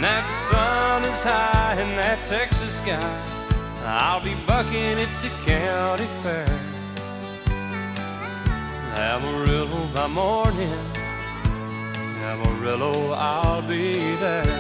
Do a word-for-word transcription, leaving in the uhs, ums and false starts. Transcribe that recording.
that sun is high in that Texas sky, I'll be bucking at the county fair. Amarillo by morning, Amarillo, I'll be there.